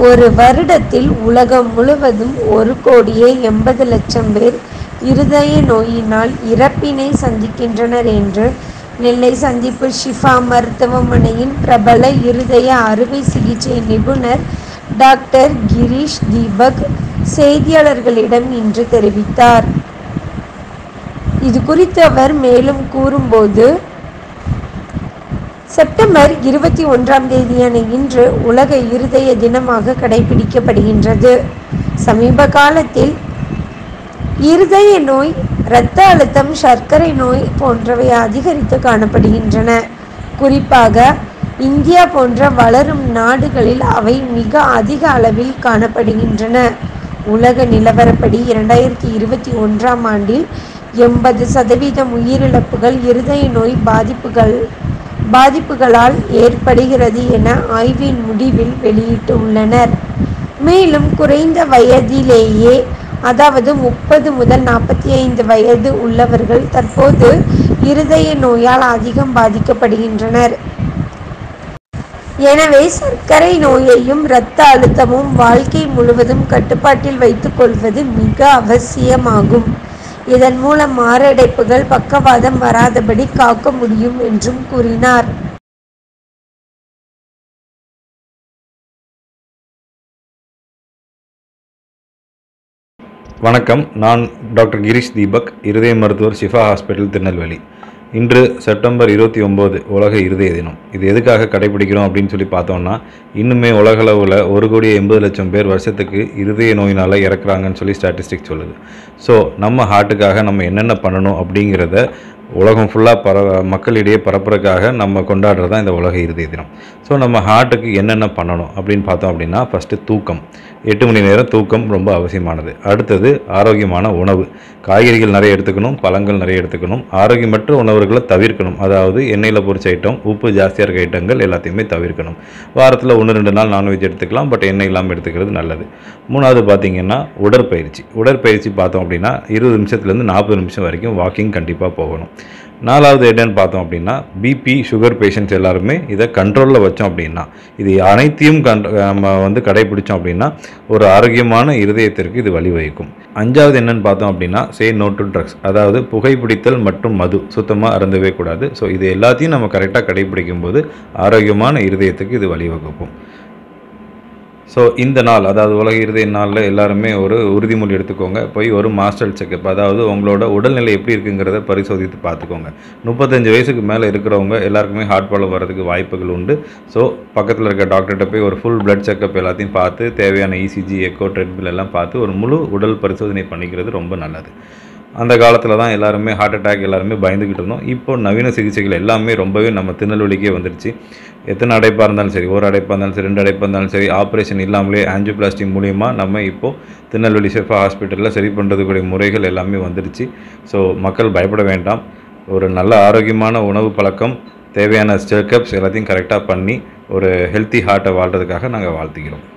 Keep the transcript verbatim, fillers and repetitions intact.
ஒரு வருடத்தில் உலகம் முழுவதும் ஒரு கோடியே எண்பது லட்சம் பேர் இருதய நோயினால் இறப்பினை சந்திக்கின்றனர் என்று நெல்லை சந்திப்பு ஷிஃபா மருத்துவமனையின் பிரபல இருதய அறுவை சிகிச்சை நிபுணர் டாக்டர் கிரீஷ் தீபக் செய்தியாளர்களிடம் இன்று தெரிவித்தார். இது குறித்து அவர் மேலும் கூறும்போது, செப்டம்பர் இருபத்தி ஒன்றாம் தேதியான இன்று உலக இருதய தினமாக கடைபிடிக்கப்படுகின்றது. சமீப காலத்தில் இருதய நோய், இரத்த அழுத்தம், சர்க்கரை நோய் போன்றவை அதிகரித்து காணப்படுகின்றன. குறிப்பாக இந்தியா போன்ற வளரும் நாடுகளில் அவை மிக அதிக அளவில் காணப்படுகின்றன. உலக நிலவரப்படி இரண்டாயிரத்தி இருபத்தி ஒன்றாம் ஆண்டில் எண்பது சதவீதம் உயிரிழப்புகள் இருதய நோய் பாதிப்புகள் பாதிப்புகளால் ஏற்படுகிறது என ஆய்வின் முடிவில் வெளியிட்டுள்ளனர். மேலும் குறைந்த வயதிலேயே, அதாவது முப்பது முதல் நாற்பத்தி ஐந்து வயது உள்ளவர்கள் தற்போது இருதய நோயால் அதிகம் பாதிக்கப்படுகின்றனர். எனவே சர்க்கரை நோயையும் இரத்த அழுத்தமும் வாழ்க்கை முழுவதும் கட்டுப்பாட்டில் வைத்துக் கொள்வது மிக அவசியமாகும். இதன் மூலம் மாரடைப்புகள், பக்கவாதம் வராதபடி காக்க முடியும் என்றும் கூறினார். வணக்கம். நான் டாக்டர் கிரீஷ் தீபக், இருதய மருத்துவர் ஷிஃபா ஹாஸ்பிட்டல், திருநெல்வேலி. இன்று செப்டம்பர் இருபத்தி ஒம்பது உலக இருதய தினம். இது எதுக்காக கடைபிடிக்கிறோம் அப்படின்னு சொல்லி பார்த்தோம்னா, இன்னுமே உலகளவில் ஒரு கோடி எண்பது லட்சம் பேர் வருஷத்துக்கு இருதய நோயினால் இறக்குறாங்கன்னு சொல்லி ஸ்டாட்டிஸ்டிக் சொல்லுது. ஸோ நம்ம ஹார்ட்டுக்காக நம்ம என்னென்ன பண்ணணும் அப்படிங்கிறத உலகம் ஃபுல்லாக பர மக்களிடையே பரப்புறதுக்காக நம்ம கொண்டாடுறது தான் இந்த உலக இருதய தினம். ஸோ நம்ம ஹார்ட்டுக்கு என்னென்ன பண்ணணும் அப்படின்னு பார்த்தோம் அப்படின்னா, ஃபஸ்ட்டு தூக்கம். எட்டு மணி நேரம் தூக்கம் ரொம்ப அவசியமானது. அடுத்தது ஆரோக்கியமான உணவு. காய்கறிகள் நிறைய எடுத்துக்கணும், பழங்கள் நிறைய எடுத்துக்கணும். ஆரோக்கியமற்ற உணவுகளை தவிர்க்கணும். அதாவது எண்ணெயில் பொரிச்ச ஐட்டம், உப்பு ஜாஸ்தியாக இருக்க ஐட்டங்கள் எல்லாத்தையுமே தவிர்க்கணும். வாரத்தில் ஒன்று ரெண்டு நாள் நான்வெஜ் எடுத்துக்கலாம், பட் எண்ணெய் இல்லாமல் எடுத்துக்கிறது நல்லது. மூணாவது பார்த்திங்கன்னா உடற்பயிற்சி. உடற்பயிற்சி பார்த்தோம் அப்படின்னா இருபது நிமிஷத்துலேருந்து நாற்பது நிமிஷம் வரைக்கும் வாக்கிங் கண்டிப்பாக போகணும். நாலாவது என்னன்னு பார்த்தோம் அப்படின்னா, பிபி சுகர் பேஷண்ட்ஸ் எல்லாருமே இதை கண்ட்ரோலில் வச்சோம் அப்படின்னா, இது அனைத்தையும் கண் நம்ம வந்து கடைபிடிச்சோம் அப்படின்னா ஒரு ஆரோக்கியமான இருதயத்திற்கு இது வழிவகுக்கும். அஞ்சாவது என்னன்னு பார்த்தோம் அப்படின்னா, சே நோ டு ட்ரக்ஸ். அதாவது புகைப்பிடித்தல் மற்றும் மது சுத்தமாக அருந்தவே கூடாது. ஸோ இது எல்லாத்தையும் நம்ம கரெக்டாக கடைபிடிக்கும் போது ஆரோக்கியமான இருதயத்துக்கு இது வழிவகுக்கும். ஸோ இந்த நாள், அதாவது உலக இருதய நாளில் எல்லாருமே ஒரு உறுதிமொழி எடுத்துக்கோங்க. போய் ஒரு மாஸ்டர் செக்கப், அதாவது உங்களோட உடல்நிலை எப்படி இருக்குங்கிறத பரிசோதித்து பார்த்துக்கோங்க. முப்பத்தஞ்சு வயசுக்கு மேலே இருக்கிறவங்க எல்லாருக்குமே ஹார்ட் ப்ராப்ளம் வரதுக்கு வாய்ப்புகள் உண்டு. ஸோ பக்கத்தில் இருக்க டாக்டர்கிட்ட போய் ஒரு ஃபுல் பிளட் செக்கப் எல்லாத்தையும் பார்த்து, தேவையான இசிஜி, எக்கோ, ட்ரெட்மில் எல்லாம் பார்த்து ஒரு முழு உடல் பரிசோதனை பண்ணிக்கிறது ரொம்ப நல்லது. அந்த காலத்தில் தான் எல்லாருமே ஹார்ட் அட்டாக் எல்லாருமே பயந்துக்கிட்டு இருந்தோம். இப்போ நவீன சிகிச்சைகள் எல்லாமே ரொம்பவே நம்ம திருநெல்வேலிக்கே வந்துடுச்சு. எத்தனை அடைப்பாக இருந்தாலும் சரி, ஒரு அடைப்பாக இருந்தாலும் சரி, ரெண்டு அடைப்பாக இருந்தாலும் சரி, ஆப்ரேஷன் இல்லாமலே ஆஞ்சியோபிளாஸ்டி மூலிமா நம்ம இப்போது திருநெல்வேலி ஷிஃபா ஹாஸ்பிட்டலில் சரி பண்ணுறதுக்குரிய முறைகள் எல்லாமே வந்துடுச்சு. ஸோ மக்கள் பயப்பட வேண்டாம். ஒரு நல்ல ஆரோக்கியமான உணவு பழக்கம், தேவையான செக்கப்ஸ் எல்லாத்தையும் கரெக்டாக பண்ணி ஒரு ஹெல்த்தி ஹார்ட்டை வாழ்கிறதுக்காக நாங்கள் வாழ்த்துக்கிறோம்.